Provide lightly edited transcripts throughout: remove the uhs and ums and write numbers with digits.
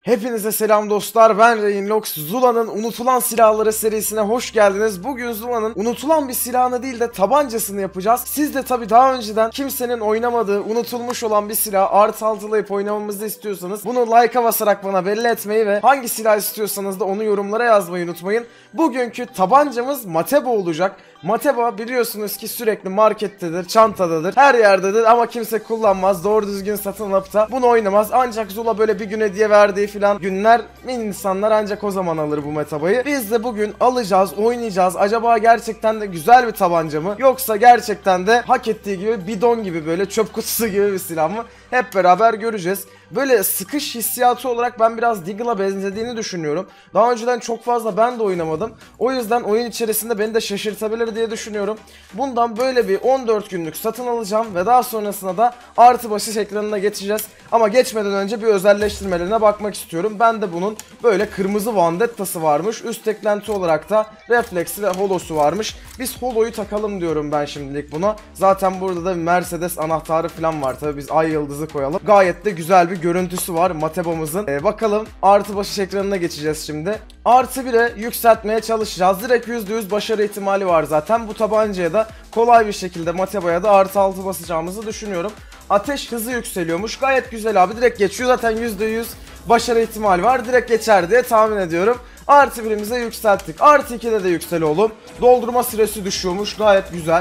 Hepinize selam dostlar, ben Rainlox. Zula'nın unutulan silahları serisine hoş geldiniz. Bugün Zula'nın unutulan bir silahını değil de tabancasını yapacağız. Siz de tabi daha önceden kimsenin oynamadığı, unutulmuş olan bir silah artı altılayıp oynamamızı istiyorsanız bunu like'a basarak bana belli etmeyi ve hangi silah istiyorsanız da onu yorumlara yazmayı unutmayın. Bugünkü tabancamız Mateba olacak. Mateba biliyorsunuz ki sürekli markettedir, çantadadır, her yerdedir ama kimse kullanmaz, doğru düzgün satın alıp da bunu oynamaz. Ancak Zula böyle bir gün hediye verdiği filan günler insanlar ancak o zaman alır bu Mateba'yı. Biz de bugün alacağız, oynayacağız. Acaba gerçekten de güzel bir tabanca mı? Yoksa gerçekten de hak ettiği gibi bidon gibi böyle çöp kutusu gibi bir silah mı? Hep beraber göreceğiz. Böyle sıkış hissiyatı olarak ben biraz Deagle'a benzediğini düşünüyorum. Daha önceden çok fazla ben de oynamadım. O yüzden oyun içerisinde beni de şaşırtabilir diye düşünüyorum. Bundan böyle bir 14 günlük satın alacağım ve daha sonrasında da artı başı ekranına geçeceğiz. Ama geçmeden önce bir özelleştirmelerine bakmak istiyorum. Ben de bunun böyle kırmızı Vandetta'sı varmış. Üst eklenti olarak da refleksi ve holosu varmış. Biz holoyu takalım diyorum ben şimdilik buna. Zaten burada da Mercedes anahtarı falan var. Tabii biz ay yıldızı koyalım. Gayet de güzel bir görüntüsü var Mateba'mızın. Bakalım artı başı ekranına geçeceğiz şimdi. Artı 1'e yükseltmeye çalışacağız. Direkt %100 başarı ihtimali var zaten. Bu tabancaya da kolay bir şekilde Mateba'ya da artı 6 basacağımızı düşünüyorum. Ateş hızı yükseliyormuş. Gayet güzel abi. Direkt geçiyor. Zaten %100 başarı ihtimali var. Direkt geçer diye tahmin ediyorum. Artı 1'imize yükselttik. Artı 2'de de yüksel oğlum. Doldurma süresi düşüyormuş. Gayet güzel.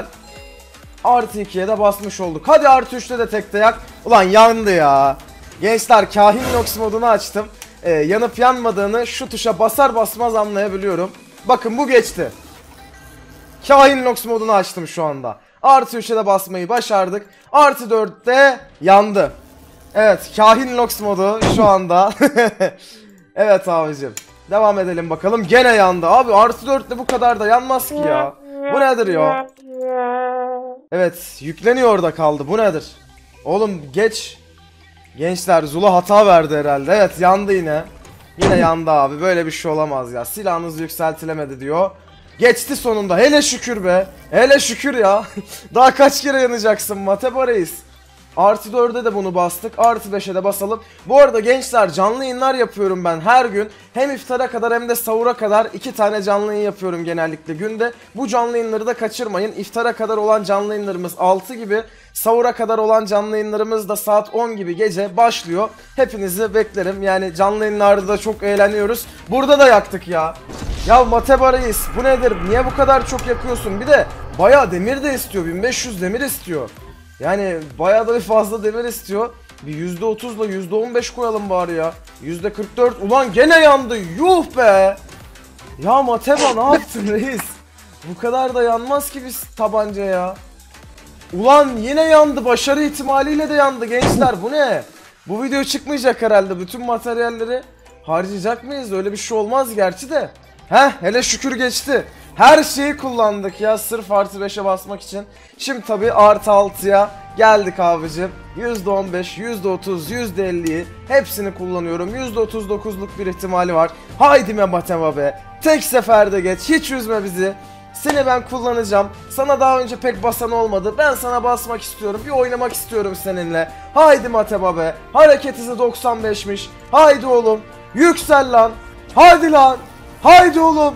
Artı 2'ye de basmış olduk. Hadi artı 3'te de tek yak. Ulan yandı ya. Gençler Kahin Nox modunu açtım. Yanıp yanmadığını şu tuşa basar basmaz anlayabiliyorum. Bakın bu geçti. Kahin Nox modunu açtım şu anda. Artı 3'e de basmayı başardık. Artı 4'te yandı. Evet, Kahin Nox modu şu anda. Evet abicim. Devam edelim bakalım. Gene yandı. Abi artı 4'te bu kadar da yanmaz ki ya. Bu nedir ya? Evet, yükleniyor orada kaldı. Bu nedir? Oğlum geç. Gençler Zula hata verdi herhalde. Evet yandı yine. Yine yandı abi. Böyle bir şey olamaz ya. Silahınız yükseltilemedi diyor. Geçti sonunda. Hele şükür be. Hele şükür ya. Daha kaç kere yanacaksın Mateba Reis. Artı 4'e de bunu bastık. Artı 5'e de basalım. Bu arada gençler canlı yayınlar yapıyorum ben her gün. Hem iftara kadar hem de sahura kadar 2 tane canlı yayın yapıyorum genellikle günde. Bu canlı yayınları da kaçırmayın. İftara kadar olan canlı yayınlarımız 6 gibi. Sahura kadar olan canlı yayınlarımız da saat 10 gibi gece başlıyor. Hepinizi beklerim. Yani canlı yayınlarda da çok eğleniyoruz. Burada da yaktık ya. Ya Mateba Reis bu nedir? Niye bu kadar çok yakıyorsun? Bir de bayağı demir de istiyor. 1500 demir istiyor. Yani bayağı da bir fazla demir istiyor. Bir %30 ile %15 koyalım bari ya. %44. Ulan gene yandı. Yuh be. Ya Mateba ne yaptın reis? Bu kadar da yanmaz ki biz tabanca ya. Ulan yine yandı. Başarı ihtimaliyle de yandı gençler. Bu ne? Bu video çıkmayacak herhalde. Bütün materyalleri harcayacak mıyız? Öyle bir şey olmaz gerçi de. Hele şükür geçti. Her şeyi kullandık ya sırf artı 5'e basmak için. Şimdi tabi artı 6'ya geldik abicim. %15, %30, %50'yi hepsini kullanıyorum. %39'luk bir ihtimali var. Haydi Mateba be. Tek seferde geç. Hiç üzme bizi. Seni ben kullanacağım. Sana daha önce pek basan olmadı. Ben sana basmak istiyorum. Bir oynamak istiyorum seninle. Haydi Mateba be. Hareket hızı 95'miş. Haydi oğlum. Yüksel lan. Haydi lan. Haydi oğlum.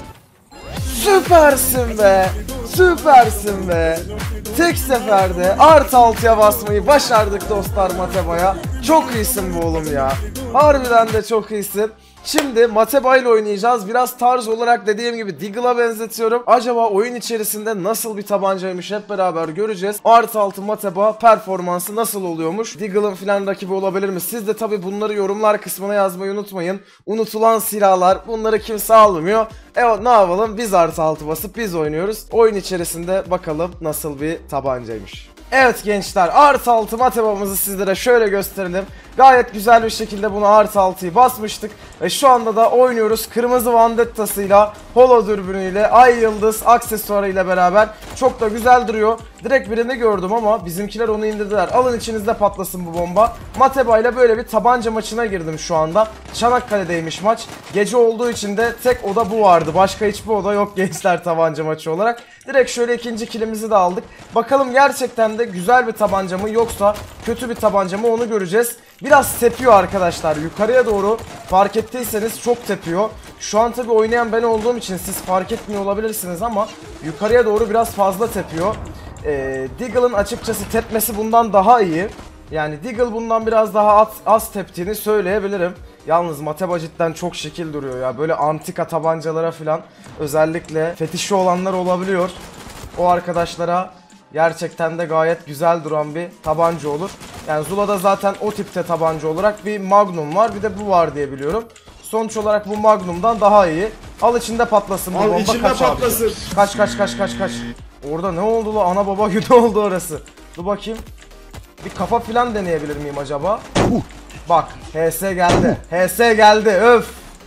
Süpersin be. Süpersin be. Tek seferde artı 6'ya basmayı başardık dostlar Mateba'ya. Çok iyisin bu oğlum ya. Harbiden de çok iyisin. Şimdi Mateba ile oynayacağız. Biraz tarz olarak dediğim gibi Deagle'a benzetiyorum. Acaba oyun içerisinde nasıl bir tabancaymış hep beraber göreceğiz. Artı 6 Mateba performansı nasıl oluyormuş? Deagle'ın filan rakibi olabilir mi? Siz de tabi bunları yorumlar kısmına yazmayı unutmayın. Unutulan silahlar, bunları kimse almıyor. Ne yapalım? Biz artı 6 basıp biz oynuyoruz. Oyun içerisinde bakalım nasıl bir tabancaymış. Evet gençler, artı 6 Mateba'mızı sizlere şöyle gösterelim. Gayet güzel bir şekilde bunu artı 6'yı basmıştık. Ve şu anda da oynuyoruz. Kırmızı Vandetta'sıyla, holo dürbünüyle, ay yıldız aksesuarıyla beraber. Çok da güzel duruyor. Direkt birini gördüm ama bizimkiler onu indirdiler. Alın içinizde patlasın bu bomba. Mateba ile böyle bir tabanca maçına girdim şu anda. Çanakkale'deymiş maç. Gece olduğu için de tek oda bu vardı. Başka hiçbir oda yok gençler tabanca maçı olarak. Direkt şöyle ikinci kilimizi de aldık. Bakalım gerçekten de güzel bir tabanca mı yoksa kötü bir tabanca mı, onu göreceğiz. Biraz tepiyor arkadaşlar. Yukarıya doğru fark ettiyseniz çok tepiyor. Şu an tabi oynayan ben olduğum için siz fark etmiyor olabilirsiniz ama yukarıya doğru biraz fazla tepiyor. Deagle'ın açıkçası tepmesi bundan daha iyi. Yani Deagle bundan biraz daha az teptiğini söyleyebilirim. Yalnız Mateba cidden çok şekil duruyor ya. Böyle antika tabancalara falan özellikle fetişi olanlar olabiliyor. O arkadaşlara gerçekten de gayet güzel duran bir tabanca olur. Yani Zula'da zaten o tipte tabanca olarak bir Magnum var, bir de bu var diye biliyorum. Sonuç olarak bu Magnum'dan daha iyi. Al içinde patlasın bu bomba. Al içinde kaç patlasın. Abi. Kaç. Orada ne oldu la? Ana baba günü oldu orası. Dur bakayım. Bir kafa falan deneyebilir miyim acaba? Bak HS geldi. HS geldi. Öf.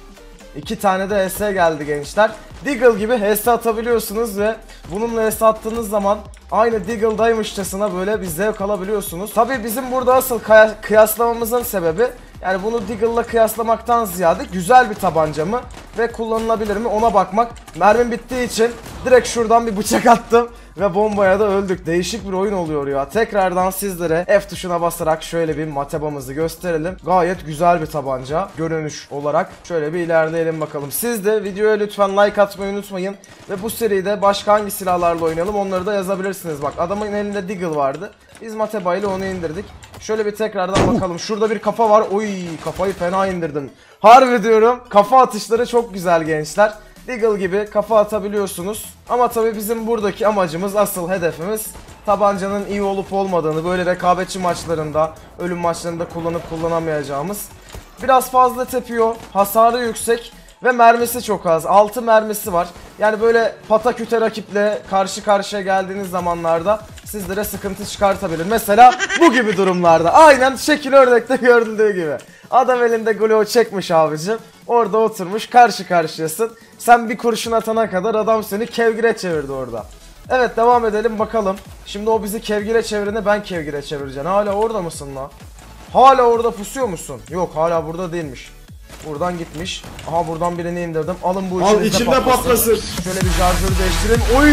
2 tane de HS geldi gençler. Deagle gibi HS atabiliyorsunuz ve bununla HS attığınız zaman aynı Deagle'daymışçasına böyle bir zevk alabiliyorsunuz. Tabii bizim burada asıl kıyaslamamızın sebebi, yani bunu Deagle'la kıyaslamaktan ziyade güzel bir tabanca mı ve kullanılabilir mi ona bakmak. Mermim bittiği için direkt şuradan bir bıçak attım ve bombaya da öldük. Değişik bir oyun oluyor ya. Tekrardan sizlere F tuşuna basarak şöyle bir Mateba'mızı gösterelim. Gayet güzel bir tabanca görünüş olarak. Şöyle bir ilerleyelim bakalım. Siz de videoya lütfen like atmayı unutmayın. Ve bu seride başka hangi silahlarla oynayalım onları da yazabilirsiniz. Bak adamın elinde Deagle vardı. Biz Mateba ile onu indirdik. Şöyle bir tekrardan bakalım. Şurada bir kafa var. Oy, kafayı fena indirdim. Harbi diyorum. Kafa atışları çok güzel gençler. Deagle gibi kafa atabiliyorsunuz. Ama tabii bizim buradaki amacımız, asıl hedefimiz tabancanın iyi olup olmadığını, böyle rekabetçi maçlarında, ölüm maçlarında kullanıp kullanamayacağımız. Biraz fazla tepiyor. Hasarı yüksek. Ve mermisi çok az. 6 mermisi var. Yani böyle pataküte rakiple karşı karşıya geldiğiniz zamanlarda sizlere sıkıntı çıkartabilir. Mesela bu gibi durumlarda. Aynen şekil örnekte görüldüğü gibi. Adam elinde Glow çekmiş abicim. Orada oturmuş, karşı karşıyasın. Sen bir kurşun atana kadar adam seni kevgire çevirdi orada. Evet, devam edelim bakalım. Şimdi o bizi kevgire çevirene ben kevgire çevireceğim. Hala orada mısın la? Hala orada pusuyor musun? Yok, hala burada değilmiş. Buradan gitmiş. Aha, buradan birini indirdim. Alın bu Al içinde patlasın. Şöyle bir şarjörü değiştirelim. Oy!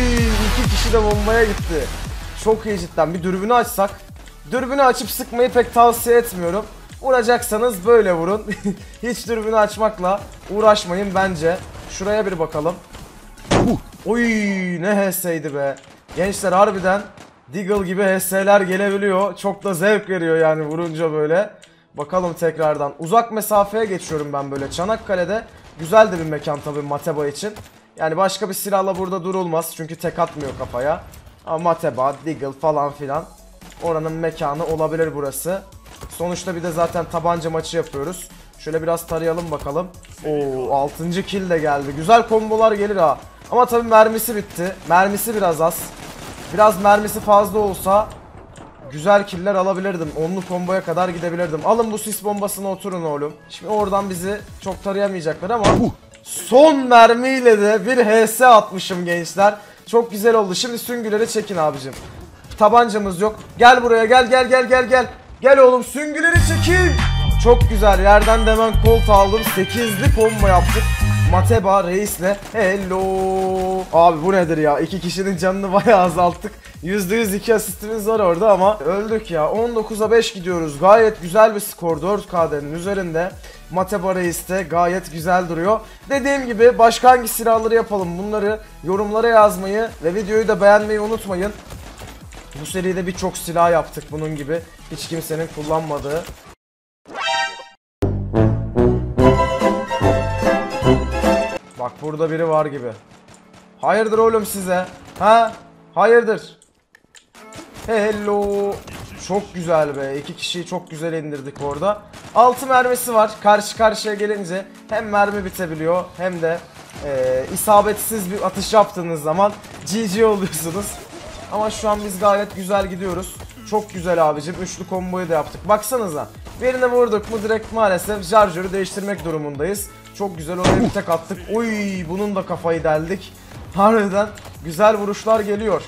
2 kişi de bombaya gitti. Çok iyi cidden. Bir dürbünü açsak. Dürbünü açıp sıkmayı pek tavsiye etmiyorum. Vuracaksanız böyle vurun. Hiç dürbünü açmakla uğraşmayın bence. Şuraya bir bakalım. Oy, ne HS'ydi be. Gençler harbiden Deagle gibi HS'ler gelebiliyor. Çok da zevk veriyor yani vurunca böyle. Bakalım tekrardan. Uzak mesafeye geçiyorum ben böyle. Çanakkale'de güzel de bir mekan tabii Mateba için. Yani başka bir silahla burada durulmaz. Çünkü tek atmıyor kafaya. Ama Mateba, Deagle falan filan. Oranın mekanı olabilir burası. Sonuçta bir de zaten tabanca maçı yapıyoruz. Şöyle biraz tarayalım bakalım. Oo, 6. kill de geldi. Güzel kombolar gelir ha. Ama tabii mermisi bitti. Mermisi biraz az. Biraz mermisi fazla olsa güzel killer alabilirdim. Onlu komboya kadar gidebilirdim. Alın bu sis bombasına oturun oğlum. Şimdi oradan bizi çok tarayamayacaklar ama son mermiyle de bir HS atmışım gençler. Çok güzel oldu. Şimdi süngüleri çekin abicim. Tabancamız yok. Gel buraya, gel. Gel oğlum, süngüleri çekin. Çok güzel, yerden de hemen kolt aldım. 8'li combo yaptık Mateba reisle. Hello. Abi bu nedir ya? 2 kişinin canını bayağı azalttık. %100 2 asistimiz var orada ama öldük ya. 19'a 5 gidiyoruz. Gayet güzel bir skor. 4KD'nin üzerinde. Mateba reis de gayet güzel duruyor. Dediğim gibi başka hangi silahları yapalım, bunları yorumlara yazmayı ve videoyu da beğenmeyi unutmayın. Bu seride birçok silah yaptık bunun gibi. Hiç kimsenin kullanmadığı. Bak burada biri var gibi. Hayırdır oğlum size? Ha? Hayırdır? Hello. Çok güzel be. 2 kişiyi çok güzel indirdik orada. 6 mermisi var. Karşı karşıya gelince hem mermi bitebiliyor hem de isabetsiz bir atış yaptığınız zaman GG oluyorsunuz. Ama şu an biz gayet güzel gidiyoruz. Çok güzel abicim. Üçlü komboyu da yaptık. Baksanıza. Birine vurduk mu direkt maalesef şarjörü değiştirmek durumundayız. Çok güzel, oraya bir tek attık. Oy, bunun da kafayı deldik. Harbiden güzel vuruşlar geliyor.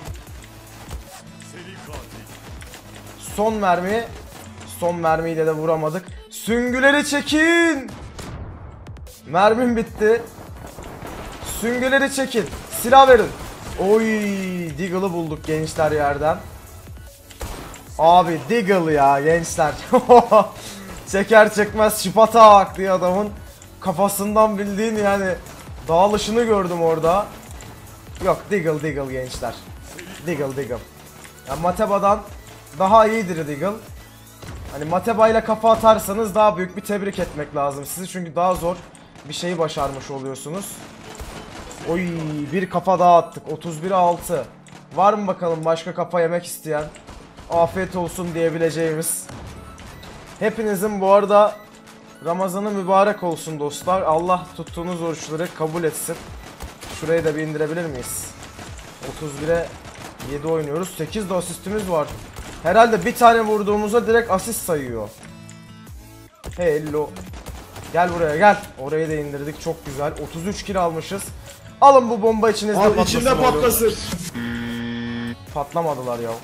Son mermi. Son mermiyle de vuramadık. Süngüleri çekin. Mermim bitti. Süngüleri çekin. Silah verin. Oy, Deagle'ı bulduk gençler yerden. Abi Deagle ya gençler. Çeker çekmez şipata bak diye adamın kafasından bildiğin yani dağılışını gördüm orada. Yok, Deagle gençler. Deagle. Yani Mateba'dan daha iyidir Deagle. Hani Mateba ile kafa atarsanız daha büyük bir tebrik etmek lazım sizi, çünkü daha zor bir şeyi başarmış oluyorsunuz. Oy, bir kafa daha attık. 31'e 6. Var mı bakalım başka kafa yemek isteyen? Afiyet olsun diyebileceğimiz. Hepinizin bu arada Ramazanı mübarek olsun dostlar. Allah tuttuğunuz oruçları kabul etsin. Şurayı da bir indirebilir miyiz? 31'e 7 oynuyoruz. 8 de asistimiz var. Herhalde bir tane vurduğumuzda direkt asist sayıyor. Hello. Gel buraya gel. Orayı da indirdik, çok güzel. 33 kill almışız. Alın bu bomba içinizde abi patlasın. içinde patlasın. Patlamadılar ya.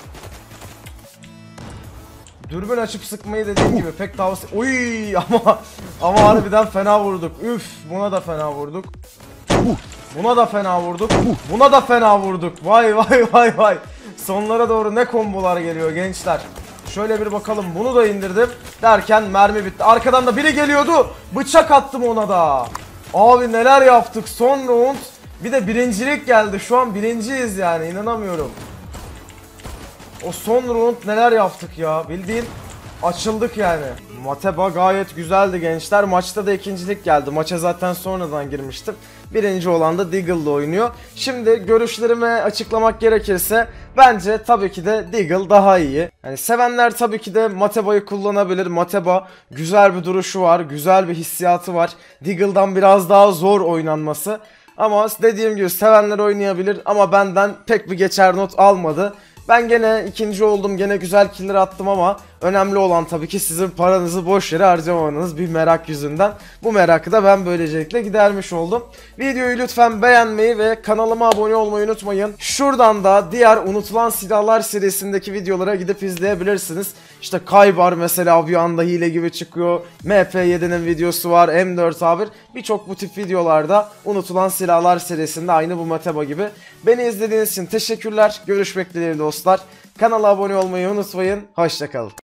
Dürbün açıp sıkmayı dediğim gibi pek tavsiye... Uy ama harbiden fena vurduk. Üf, buna da fena vurduk. Buna da fena vurduk. Buna da fena vurduk. Vay. Sonlara doğru ne kombolar geliyor gençler. Şöyle bir bakalım, bunu da indirdim. Derken mermi bitti. Arkadan da biri geliyordu. Bıçak attım ona da. Abi neler yaptık son round. Bir de birincilik geldi. Şu an birinciyiz yani, inanamıyorum. O son round neler yaptık ya. Bildiğin açıldık yani. Mateba gayet güzeldi gençler. Maçta da ikincilik geldi. Maça zaten sonradan girmiştim. Birinci olan da Deagle'da oynuyor. Şimdi görüşlerimi açıklamak gerekirse bence tabii ki de Deagle daha iyi. Yani sevenler tabii ki de Mateba'yı kullanabilir. Mateba güzel bir duruşu var. Güzel bir hissiyatı var. Deagle'dan biraz daha zor oynanması. Ama dediğim gibi sevenler oynayabilir. Ama benden pek bir geçer not almadı. Ben gene ikinci oldum, gene güzel killer attım ama önemli olan tabii ki sizin paranızı boş yere harcamamanız, bir merak yüzünden. Bu merakı da ben böylelikle gidermiş oldum. Videoyu lütfen beğenmeyi ve kanalıma abone olmayı unutmayın. Şuradan da diğer unutulan silahlar serisindeki videolara gidip izleyebilirsiniz. İşte Kaybar mesela bir anda hile gibi çıkıyor. MP7'nin videosu var, M4A1. Birçok bu tip videolarda unutulan silahlar serisinde aynı bu Mateba gibi. Beni izlediğiniz için teşekkürler. Görüşmek dileğiyle dostlar. Kanala abone olmayı unutmayın. Hoşça kalın.